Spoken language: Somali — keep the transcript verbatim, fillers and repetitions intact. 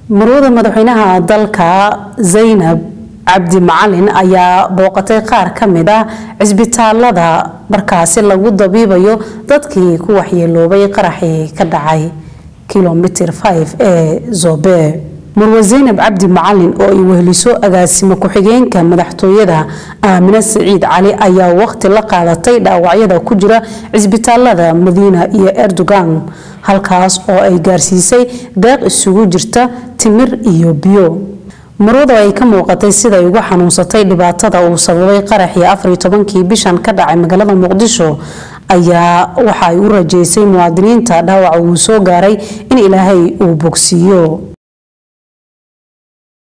marwada madaxweynaha dalka Zainab Cabdi Macalin ayaa booqatay qaar kamid ah cisbitaalada markaasi lagu dabiibayo dadkii ku waxyeeloobay qaraxii ka dhacay kilomitir five ee Zobe. marwada Zainab Cabdi Macalin oo ay weheliso agaasimo ku-xigeenka madaxtooyada Aamina Saciid Cali ayaa waqti la qaadatay dhaawacyada ku jira cisbitaalada Madiina iyo Erdogan halkaas oo ay gaarsiisay deeq isugu jirta timir iyo biyo. marwada ay ka muuqatay sida ay ugu xanuunsatay dhibaatada uu sababay qaraxii afar iyo tobankii bishan ka dhacay magaalada Muqdisho ayaa waxa ay u rajeysay muwaadiniinta dhaawac uu soo gaaray in Ilaahay uu bogsiiyo.